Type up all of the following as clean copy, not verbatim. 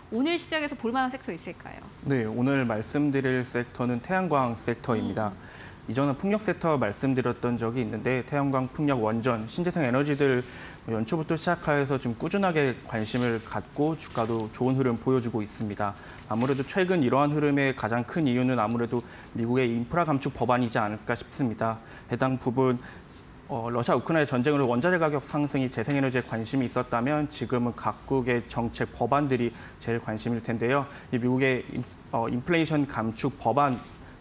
오늘 시장에서 볼 만한 섹터 있을까요? 네, 오늘 말씀드릴 섹터는 태양광 섹터입니다. 이전에 풍력 섹터 말씀드렸던 적이 있는데 태양광, 풍력, 원전, 신재생 에너지들 연초부터 시작하여서 좀 꾸준하게 관심을 갖고 주가도 좋은 흐름 보여주고 있습니다. 아무래도 최근 이러한 흐름의 가장 큰 이유는 아무래도 미국의 인프라 감축 법안이지 않을까 싶습니다. 해당 부분 러시아 우크라이나 전쟁으로 원자재 가격 상승이 재생에너지에 관심이 있었다면 지금은 각국의 정책 법안들이 제일 관심일 텐데요. 이 미국의 인플레이션 감축 법안은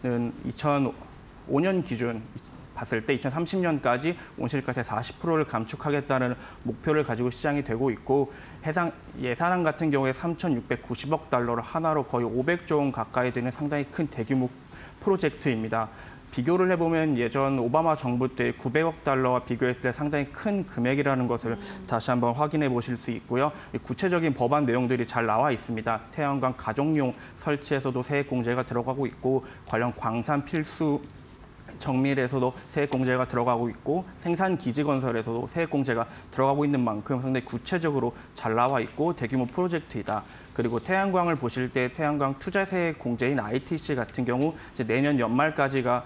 2005년 기준 봤을 때 2030년까지 온실가스의 40%를 감축하겠다는 목표를 가지고 시장이 되고 있고 해당 예산안 같은 경우에 3,690억 달러를 하나로 거의 500조 원 가까이 되는 상당히 큰 대규모 프로젝트입니다. 비교를 해보면 예전 오바마 정부 때 900억 달러와 비교했을 때 상당히 큰 금액이라는 것을 다시 한번 확인해 보실 수 있고요. 구체적인 법안 내용들이 잘 나와 있습니다. 태양광 가정용 설치에서도 세액 공제가 들어가고 있고 관련 광산 필수 정밀에서도 세액 공제가 들어가고 있고 생산 기지 건설에서도 세액 공제가 들어가고 있는 만큼 상당히 구체적으로 잘 나와 있고 대규모 프로젝트이다. 그리고 태양광을 보실 때 태양광 투자세액 공제인 ITC 같은 경우 이제 내년 연말까지가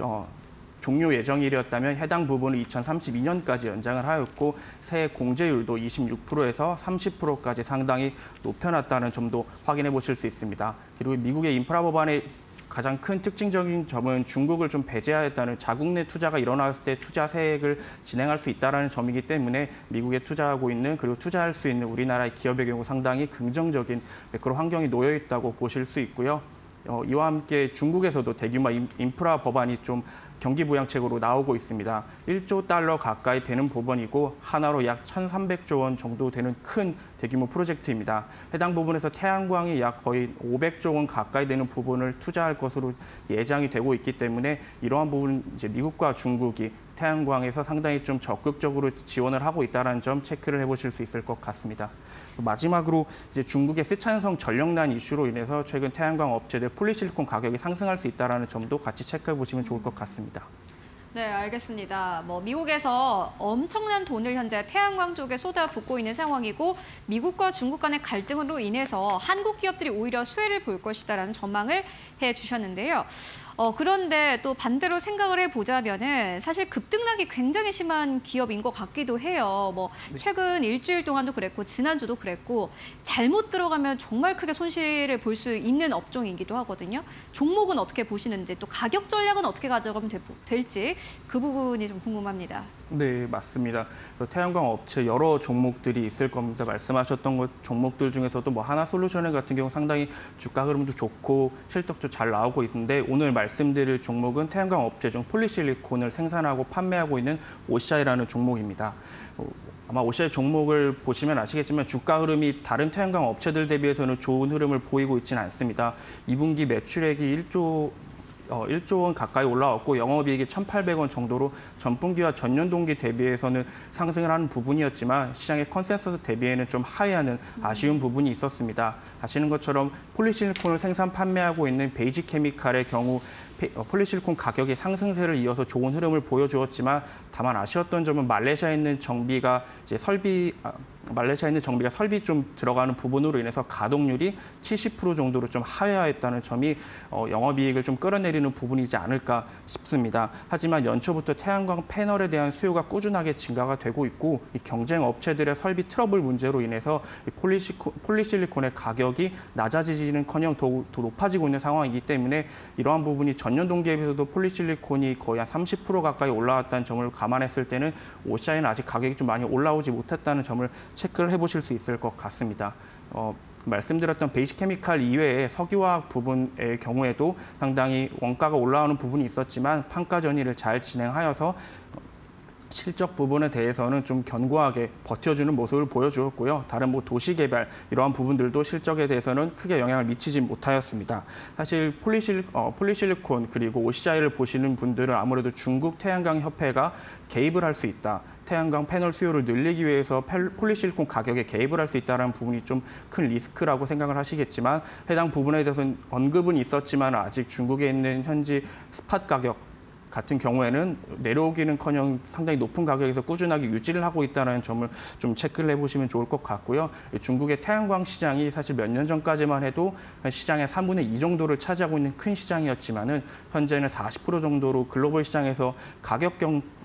종료 예정일이었다면 해당 부분을 2032년까지 연장을 하였고 세액 공제율도 26%에서 30%까지 상당히 높여놨다는 점도 확인해 보실 수 있습니다. 그리고 미국의 인프라 법안의 가장 큰 특징적인 점은 중국을 좀 배제하였다는 자국 내 투자가 일어났을 때 투자 세액을 진행할 수 있다는 점이기 때문에 미국에 투자하고 있는 그리고 투자할 수 있는 우리나라의 기업의 경우 상당히 긍정적인 그런 환경이 놓여 있다고 보실 수 있고요. 이와 함께 중국에서도 대규모 인프라 법안이 좀 경기부양책으로 나오고 있습니다. 1조 달러 가까이 되는 부분이고 하나로 약 1,300조 원 정도 되는 큰 대규모 프로젝트입니다. 해당 부분에서 태양광이 약 거의 500조 원 가까이 되는 부분을 투자할 것으로 예상이 되고 있기 때문에 이러한 부분 이제 미국과 중국이 태양광에서 상당히 좀 적극적으로 지원을 하고 있다는 점 체크를 해보실 수 있을 것 같습니다. 마지막으로 이제 중국의 쓰촨성 전력난 이슈로 인해서 최근 태양광 업체들 폴리실리콘 가격이 상승할 수 있다는 점도 같이 체크해 보시면 좋을 것 같습니다. 네, 알겠습니다. 미국에서 엄청난 돈을 현재 태양광 쪽에 쏟아붓고 있는 상황이고 미국과 중국 간의 갈등으로 인해서 한국 기업들이 오히려 수혜를 볼 것이다라는 전망을 해주셨는데요. 그런데 또 반대로 생각을 해보자면은 사실 급등락이 굉장히 심한 기업인 것 같기도 해요. 최근 일주일 동안도 그랬고 지난주도 그랬고 잘못 들어가면 정말 크게 손실을 볼 수 있는 업종이기도 하거든요. 종목은 어떻게 보시는지 또 가격 전략은 어떻게 가져가면 될지 그 부분이 좀 궁금합니다. 네, 맞습니다. 태양광 업체 여러 종목들이 있을 겁니다. 말씀하셨던 종목들 중에서도 하나솔루션 같은 경우 상당히 주가 흐름도 좋고 실적도 잘 나오고 있는데 오늘 말씀드릴 종목은 태양광 업체 중 폴리실리콘을 생산하고 판매하고 있는 OCI라는 종목입니다. 아마 OCI 종목을 보시면 아시겠지만 주가 흐름이 다른 태양광 업체들 대비해서는 좋은 흐름을 보이고 있지는 않습니다. 2분기 매출액이 1조 원 가까이 올라왔고 영업이익이 1,800원 정도로 전분기와 전년 동기 대비해서는 상승을 하는 부분이었지만 시장의 컨센서스 대비에는 좀 하회하는 아쉬운 부분이 있었습니다. 아시는 것처럼 폴리실리콘을 생산 판매하고 있는 베이지케미칼의 경우 폴리실리콘 가격이 상승세를 이어서 좋은 흐름을 보여주었지만 다만 아쉬웠던 점은 말레이시아에 있는 정비가 설비 좀 들어가는 부분으로 인해서 가동률이 70% 정도로 좀 하회하였다는 점이 영업이익을 좀 끌어내리는 부분이지 않을까 싶습니다. 하지만 연초부터 태양광 패널에 대한 수요가 꾸준하게 증가가 되고 있고 이 경쟁 업체들의 설비 트러블 문제로 인해서 폴리실리콘의 가격이 낮아지지는커녕 더 높아지고 있는 상황이기 때문에 이러한 부분이 전년 동기에 비해서도 폴리실리콘이 거의 한 30% 가까이 올라왔다는 점을 감안했을 때는 OCI는 아직 가격이 좀 많이 올라오지 못했다는 점을 체크를 해보실 수 있을 것 같습니다. 말씀드렸던 베이직케미칼 이외에 석유화학 부분의 경우에도 상당히 원가가 올라오는 부분이 있었지만 판가 전이를 잘 진행하여서 실적 부분에 대해서는 좀 견고하게 버텨주는 모습을 보여주었고요. 다른 도시개발 이러한 부분들도 실적에 대해서는 크게 영향을 미치지 못하였습니다. 사실 폴리실리콘 그리고 OCI를 보시는 분들은 아무래도 중국 태양광 협회가 개입을 할 수 있다. 태양광 패널 수요를 늘리기 위해서 폴리실리콘 가격에 개입을 할 수 있다는 부분이 좀 큰 리스크라고 생각을 하시겠지만 해당 부분에 대해서는 언급은 있었지만 아직 중국에 있는 현지 스팟 가격 같은 경우에는 내려오기는커녕 상당히 높은 가격에서 꾸준하게 유지를 하고 있다는 점을 좀 체크를 해보시면 좋을 것 같고요. 중국의 태양광 시장이 사실 몇 년 전까지만 해도 시장의 3분의 2 정도를 차지하고 있는 큰 시장이었지만은 현재는 40% 정도로 글로벌 시장에서 가격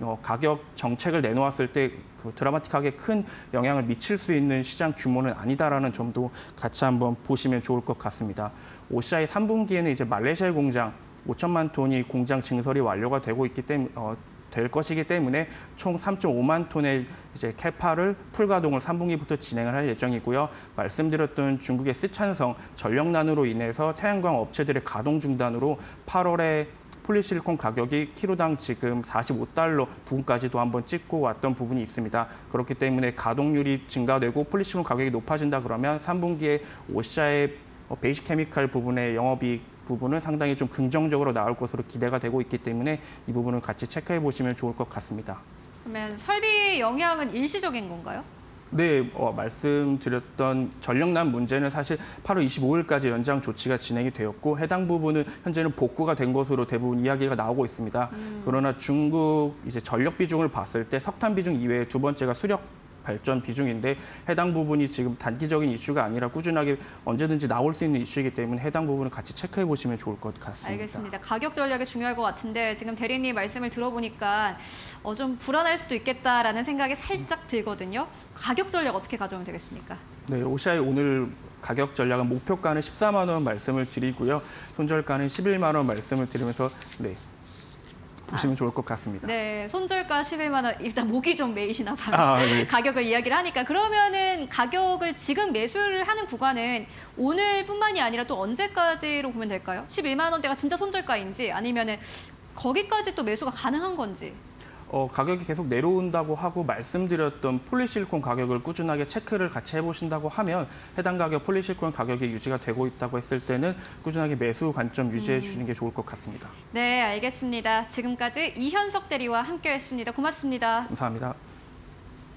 정책을 내놓았을 때 그 드라마틱하게 큰 영향을 미칠 수 있는 시장 규모는 아니다라는 점도 같이 한번 보시면 좋을 것 같습니다. OCI 3분기에는 이제 말레이시아의 공장 5천만 톤이 공장 증설이 완료가 되고 있기 때문에 될 것이기 때문에 총 3.5만 톤의 이제 캐파를 풀가동을 3분기부터 진행을 할 예정이고요. 말씀드렸던 중국의 쓰촨성 전력난으로 인해서 태양광 업체들의 가동 중단으로 8월에 폴리실리콘 가격이 키로당 지금 45달러 부근까지도 한번 찍고 왔던 부분이 있습니다. 그렇기 때문에 가동률이 증가되고 폴리실리콘 가격이 높아진다 그러면 3분기에 OCI의 베이직 케미칼 부분의 영업이익 부분은 상당히 좀 긍정적으로 나올 것으로 기대가 되고 있기 때문에 이 부분을 같이 체크해 보시면 좋을 것 같습니다. 그러면 설비 영향은 일시적인 건가요? 네, 말씀드렸던 전력난 문제는 사실 8월 25일까지 연장 조치가 진행이 되었고 해당 부분은 현재는 복구가 된 것으로 대부분 이야기가 나오고 있습니다. 그러나 중국 이제 전력 비중을 봤을 때 석탄 비중 이외에 두 번째가 수력 발전 비중인데 해당 부분이 지금 단기적인 이슈가 아니라 꾸준하게 언제든지 나올 수 있는 이슈이기 때문에 해당 부분을 같이 체크해 보시면 좋을 것 같습니다. 알겠습니다. 가격 전략이 중요할 것 같은데 지금 대리님 말씀을 들어보니까 좀 불안할 수도 있겠다라는 생각이 살짝 들거든요. 가격 전략 어떻게 가져오면 되겠습니까? 네, OCI 오늘 가격 전략은 목표가는 14만 원 말씀을 드리고요. 손절가는 11만 원 말씀을 드리면서 보시면 좋을 것 같습니다. 네, 손절가 11만 원. 일단 목이 좀 메이시나 봐요. 네. 가격을 이야기를 하니까. 그러면은 가격을 지금 매수를 하는 구간은 오늘뿐만이 아니라 또 언제까지로 보면 될까요? 11만 원대가 진짜 손절가인지 아니면은 거기까지 또 매수가 가능한 건지. 가격이 계속 내려온다고 하고 말씀드렸던 폴리실리콘 가격을 꾸준하게 체크를 같이 해보신다고 하면 해당 가격 폴리실리콘 가격이 유지가 되고 있다고 했을 때는 꾸준하게 매수 관점 유지해 주시는 게 좋을 것 같습니다. 네, 알겠습니다. 지금까지 이현석 대리와 함께했습니다. 고맙습니다. 감사합니다.